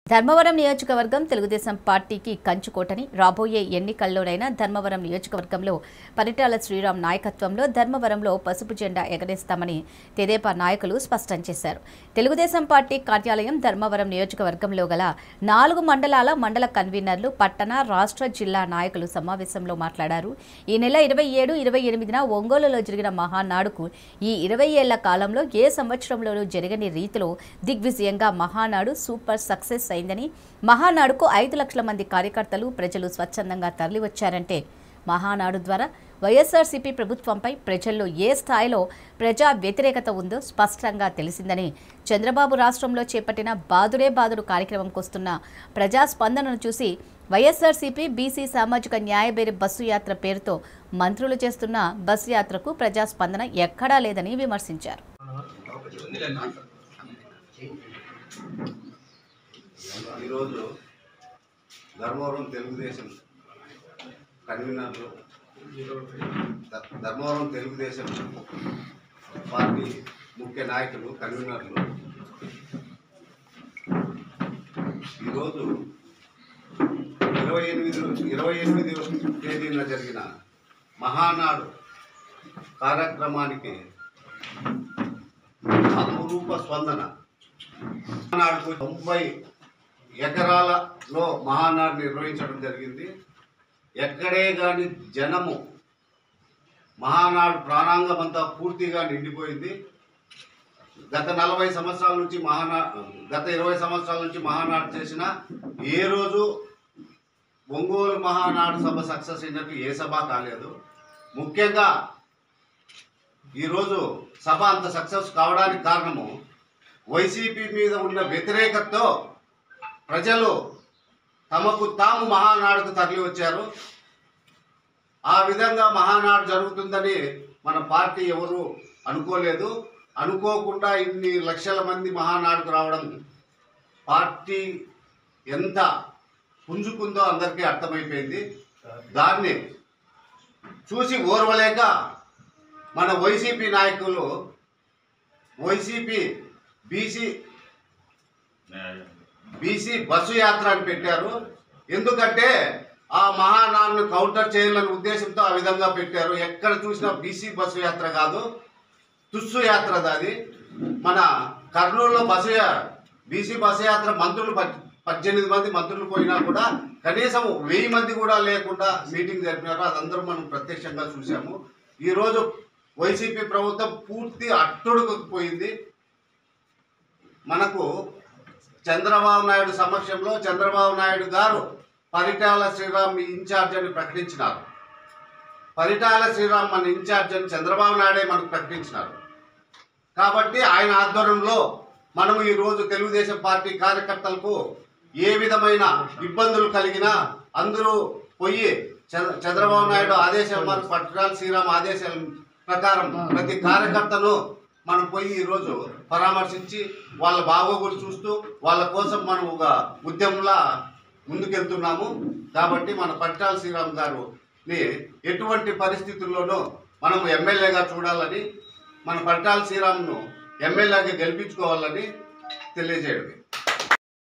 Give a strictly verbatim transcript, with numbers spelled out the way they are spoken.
ధర్మవరం నియోజకవర్గం తెలుగుదేశం పార్టీకి కంచుకోటని రాబోయే ఎన్నికల్లోనైనా ధర్మవరం నియోజకవర్గంలో పరిటాల శ్రీరామ్ నాయకత్వంలో ధర్మవరంలో పసుపు జెండా ఎగరేస్తామని తెదేపా నాయకులు స్పష్టం చేశారు. తెలుగుదేశం పార్టీ కార్యాలయం ధర్మవరం నియోజకవర్గంలో గల నాలుగు మండలాల మండల కన్వీనర్లు పట్టణ రాష్ట్ర జిల్లా నాయకులు సమావేశంలో మాట్లాడారు. ఈ నెల ఇరవై ఏడు ఇరవై ఎనిమిదిన ఒంగోలులో జరిగిన మహానాడుకు ఈ ఇరవై ఏళ్ల కాలంలో ఏ సంవత్సరంలోనూ జరగని రీతిలో దిగ్విజయంగా మహానాడు సూపర్ సక్సెస్ అయిందని, మహానాడుకు ఐదు లక్షల మంది కార్యకర్తలు ప్రజలు స్వచ్ఛందంగా తరలివచ్చారంటే మహానాడు ద్వారా వైఎస్ఆర్సీపీ ప్రభుత్వంపై ప్రజల్లో ఏ స్థాయిలో ప్రజా వ్యతిరేకత ఉందో స్పష్టంగా తెలిసిందని, చంద్రబాబు రాష్ట్రంలో చేపట్టిన బాదుడే బాదుడు కార్యక్రమంకు వస్తున్న ప్రజా స్పందనను చూసి వైఎస్ఆర్సీపీ బీసీ సామాజిక న్యాయబేరి బస్సు యాత్ర పేరుతో మంత్రులు చేస్తున్న బస్సు యాత్రకు ప్రజా స్పందన ఎక్కడా లేదని విమర్శించారు. ఈరోజు ధర్మవరం తెలుగుదేశం కన్వీనర్లు ధర్మవరం తెలుగుదేశం పార్టీ ముఖ్య నాయకులు కన్వీనర్లు ఈరోజు ఇరవై ఎనిమిది ఇరవై ఎనిమిది తేదీన జరిగిన మహానాడు కార్యక్రమానికి అపురూప స్పందన. మహానాడుకు తొంభై ఎకరాలలో మహానాడు నిర్వహించడం జరిగింది. ఎక్కడే కానీ జనము మహానాడు ప్రాణాంగం అంతా పూర్తిగా నిండిపోయింది. గత నలభై సంవత్సరాల నుంచి మహానా గత ఇరవై సంవత్సరాల నుంచి మహానాడు చేసిన ఏ రోజు ఒంగోలు మహానాడు సభ సక్సెస్ అయినట్టు ఏ సభ కాలేదు. ముఖ్యంగా ఈరోజు సభ అంత సక్సెస్ కావడానికి కారణము వైసీపీ మీద ఉన్న వ్యతిరేకతతో ప్రజలు తమకు తాము మహానాడుకు తరలి వచ్చారు. ఆ విధంగా మహానాడు జరుగుతుందని మన పార్టీ ఎవరు అనుకోలేదు. అనుకోకుండా ఇన్ని లక్షల మంది మహానాడుకు రావడం పార్టీ ఎంత పుంజుకుందో అందరికీ అర్థమైపోయింది. దాన్ని చూసి ఓర్వలేక మన వైసీపీ నాయకులు వైసీపీ బీసీ బీసీ బస్సు యాత్ర అని పెట్టారు. ఎందుకంటే ఆ మహానాడును కౌంటర్ చేయాలనే ఉద్దేశంతో ఆ విధంగా పెట్టారు. ఎక్కడ చూసినా బీసీ బస్సు యాత్ర కాదు, తుస్సు యాత్ర. అది మన కర్నూలులో బస్సు బీసీ బస్సు యాత్ర మంత్రులు పద్దెనిమిది మంది మంత్రులు పోయినా కూడా కనీసం వెయ్యి మంది కూడా లేకుండా మీటింగ్ జరిపినారు. అదందరూ మనం ప్రత్యక్షంగా చూసాము. ఈరోజు వైసీపీ ప్రభుత్వం పూర్తి అట్టుడుకుపోయింది. మనకు చంద్రబాబు నాయుడు సమక్షంలో చంద్రబాబు నాయుడు గారు పరిటాల శ్రీరామ్ ఇన్ఛార్జ్ అని ప్రకటించినారు. పరిటాల శ్రీరామ్ మన ఇన్ఛార్జ్ అని చంద్రబాబు నాయుడే మనకు ప్రకటించినారు. కాబట్టి ఆయన ఆధ్వర్యంలో మనము ఈరోజు తెలుగుదేశం పార్టీ కార్యకర్తలకు ఏ విధమైన ఇబ్బందులు కలిగినా అందరూ పోయి చంద్రబాబు నాయుడు ఆదేశాల పరిటాల శ్రీరామ్ ఆదేశాల ప్రకారం ప్రతి కార్యకర్తను మనం పోయి ఈరోజు పరామర్శించి వాళ్ళ బాగోగులు చూస్తూ వాళ్ళ కోసం మనం ఒక ఉద్యమంలా ముందుకెళ్తున్నాము. కాబట్టి మన పరిటాల శ్రీరామ్ గారుని ఎటువంటి పరిస్థితుల్లోనూ మనం ఎమ్మెల్యేగా చూడాలని, మన పరిటాల శ్రీరామ్ను ఎమ్మెల్యేగా గెలిపించుకోవాలని తెలియజేయడమే.